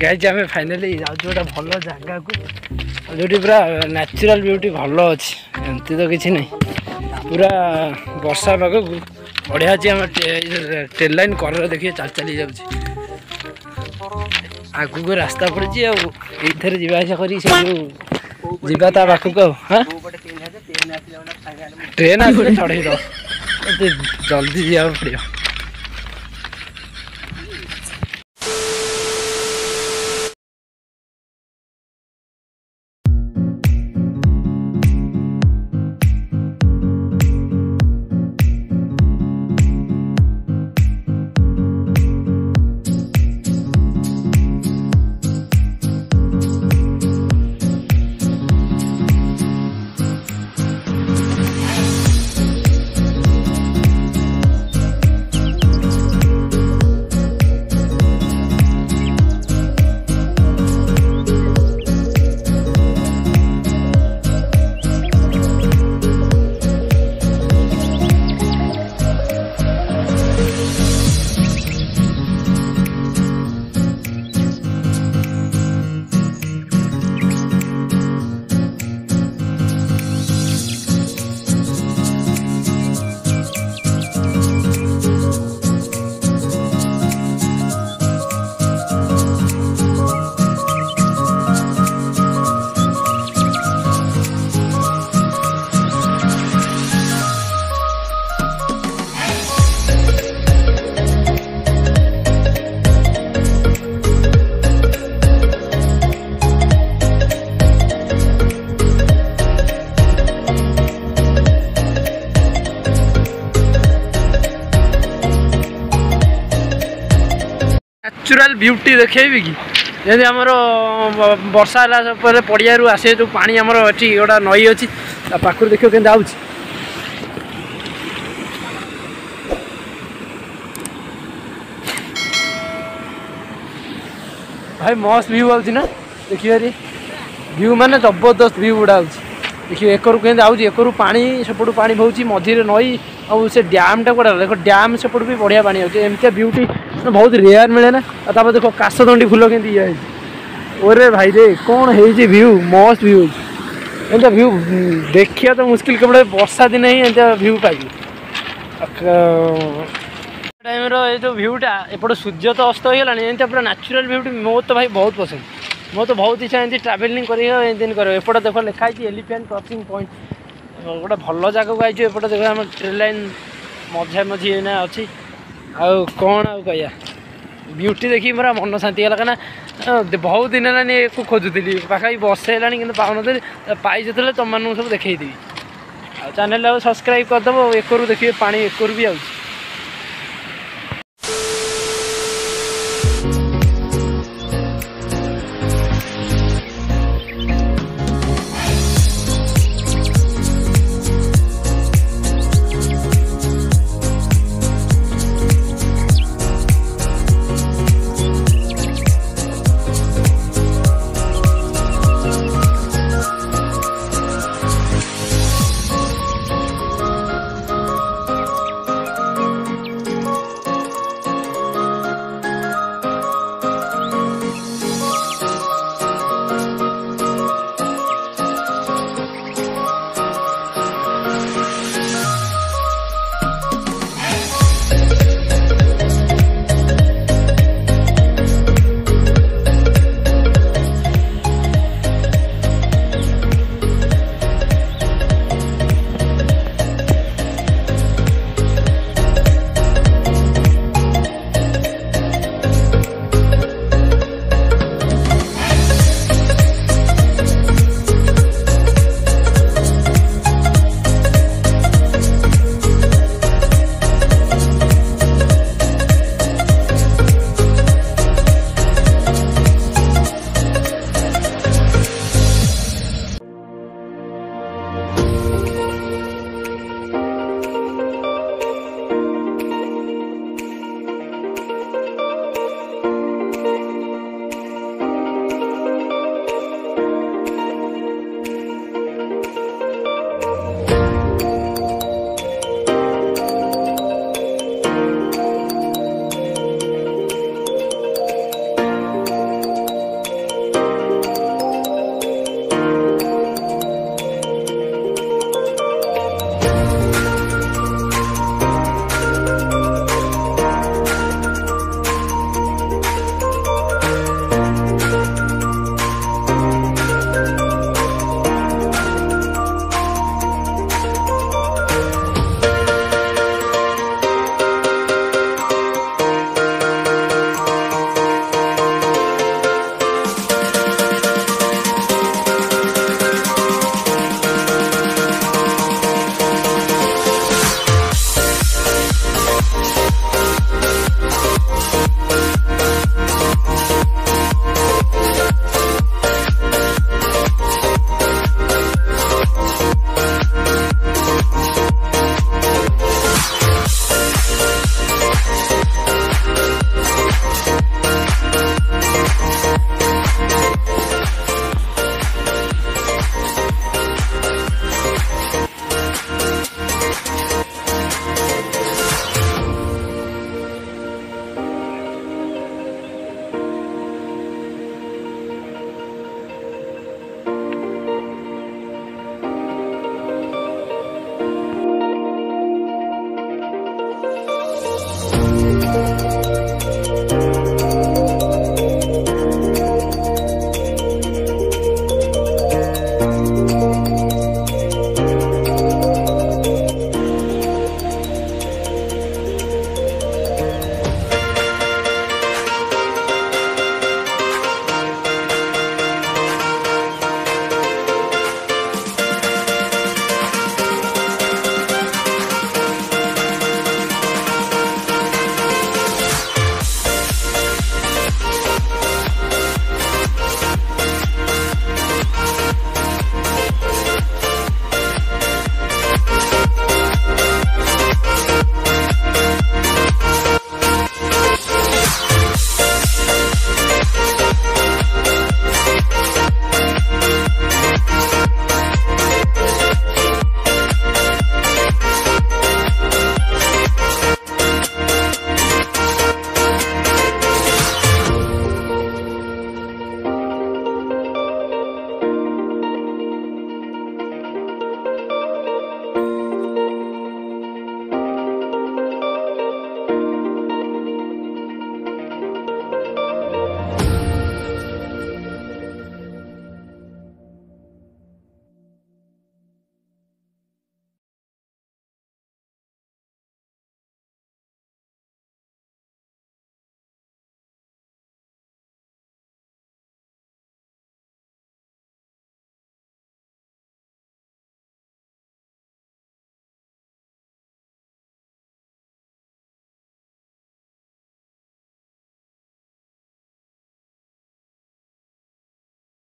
Guys आम finally जाऊँ गोटे भल जगह को जो पूरा नेचुरल ब्यूटी भल अच्छी एमती तो किसी ना पूरा वर्षा पाग को बढ़िया अच्छी आम ट्रेन लाइन कर देखिए चल चली जाऊँ आगू को रास्ता पड़ी ये जावासा कर जीवा ता पाखक ट्रेन आसे चढ़े दो जल्दी जावा पड़ो। नेचुरल ब्यूटी देखेबी कि जमी आमर वर्षा है पड़िया आसे जो पानी आमर ये गोटा नई अच्छी पाखर देख के आऊँ भाई मस्त व्यू आउची ना देखिए व्यू माने जबरदस्त व्यू गुड़ा आउची देखिए एकरू के आउची एकरू पानी सेपटू पानी बहुची मझीरे नई और से डैम टा कड़ा देखो डैम सेपट भी बढ़िया पानी आउची एमती ब्यूटी बहुत रेयर मिले ना तापर देखो काशदंडी फूल के ओरे भाई रे कौन है व्यू मस्त व्यू एंता व्यू देखिए तो मुश्किल केवल वर्षा दिन ही एंता व्यू पाइबे टाइम ये जो व्यूटा एपट सूर्य तो अस्त हो गला पूरा नेचुरल ब्यूटी मो तो भाई बहुत पसंद मो तो बहुत इच्छा एमती ट्रावेलिंग कर एपट देख लिखाई एलिफेंट क्रॉसिंग पॉइंट गोटे भल जगह आई एपट देख आम ट्रेन लाइन मझे मझी अच्छी आउ कौन आउ कह ब्यूटी देखिए मेरा मन शांति है कहीं बहुत दिन है खोजुली पाखा बस है कि पाऊन पाई जो तुम सब देखी चैनल सब्सक्राइब करदेव एकरू देखिए पानी एकरू भी आउँ।